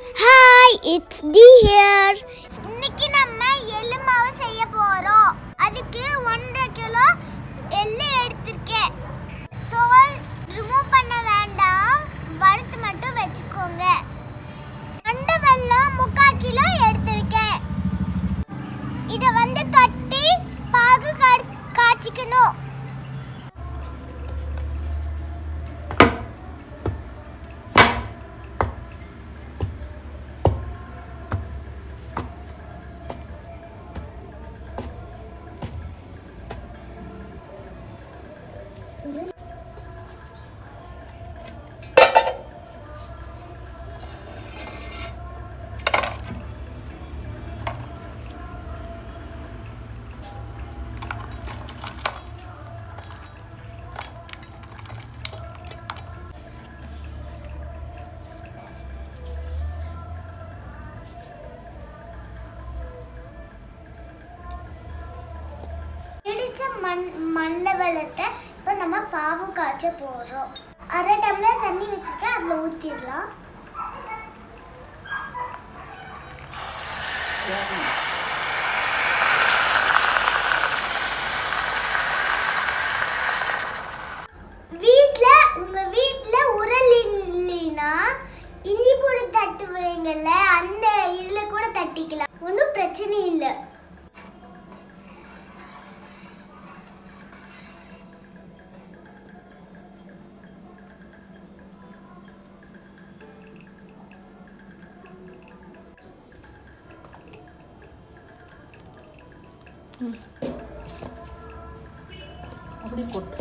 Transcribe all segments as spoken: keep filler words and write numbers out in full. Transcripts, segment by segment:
Hi, it's Dee here. இன்னைக்கு நம்ம எள்ளு மாவு செய்ய போறோம். அதுக்கு ஒன்றரை கிலோ எள்ளு எடுத்துர்க்கேன். தோல் ரிமூவ் பண்ண வேண்டாம். வறுத்து மட்டும் வெச்சுக்கோங்க. அண்டை வெல்லம் முக்கால் கிலோ எடுத்துர்க்கேன். இத வந்து தட்டி பாகு காய்ச்சிக்கணும். மண்ணை வெள்ளத்தை இப்போ நம்ம பாவு காய்ச்ச போகிறோம். அரை டம்ளர் தண்ணி வச்சுருக்கேன், அதில் ஊற்றிடலாம். வீட்டில் உங்கள் வீட்டில் உரல் இல்லைன்னா இஞ்சி பூடு தட்டுவீங்கள்ல, அந்த இதில் கூட தட்டிக்கலாம், ஒன்றும் பிரச்சனை இல்லை. அப்படி போட்டு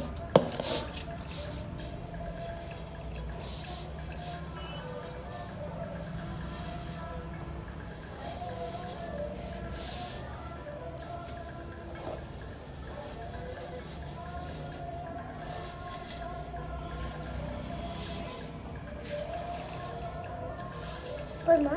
போதுமா?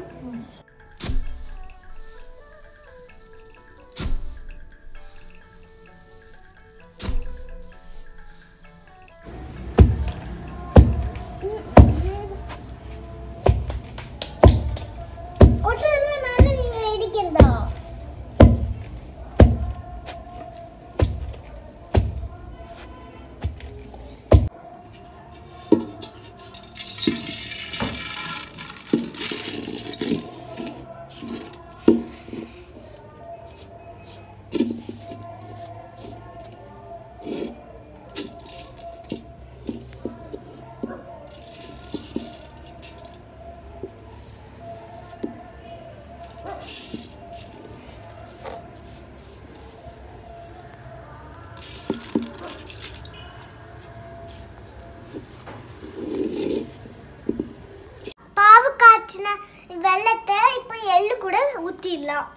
வெள்ளத்தை இப்போ எள்ளு கூட ஊத்திடலாம்.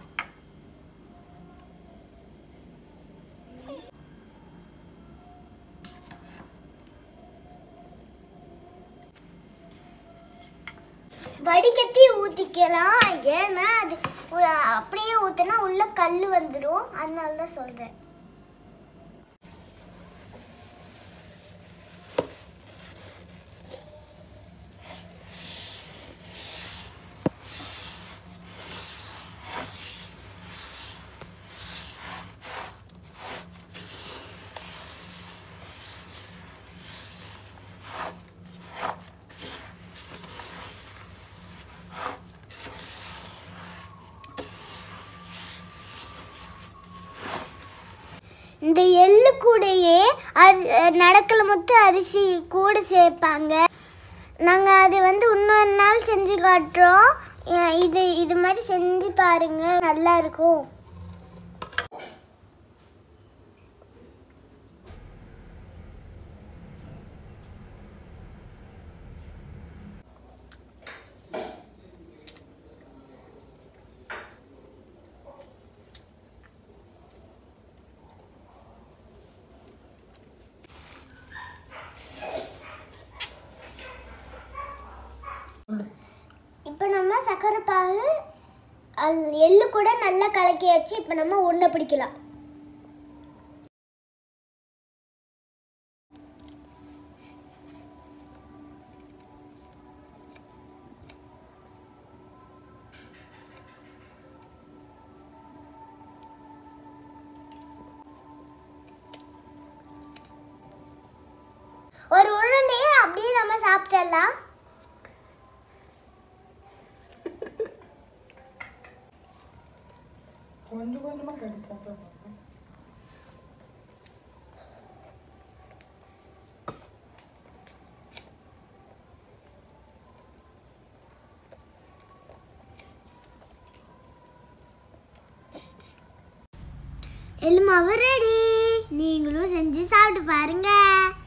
வடிகட்டி ஊத்திக்கலாம். ஏன்னா அது அப்படியே ஊத்தினா உள்ள கல் வந்துடும், அதனால தான் சொல்றேன். இந்த எள்ளு கூடையே நடக்கல முத்து அரிசி கூட சேர்ப்பாங்க. நாங்கள் அது வந்து இன்னொரு நாள் செஞ்சு காட்டுறோம். இது இது மாதிரி செஞ்சு பாருங்க, நல்லா இருக்கும். இப்போ நம்ம சக்கரை பாகு எள்ளு கூட நல்லா கலக்கியாச்சு. இப்போ நம்ம உருண்டை பிடிக்கலாம். ஒரு உருண்டையை அப்படியே நம்ம சாப்பிடலாம். கொஞ்சம் கொஞ்சமாக கிடைக்கும். எள்ளு மாவு ரெடி. நீங்களும் செஞ்சு சாப்பிட்டு பாருங்க.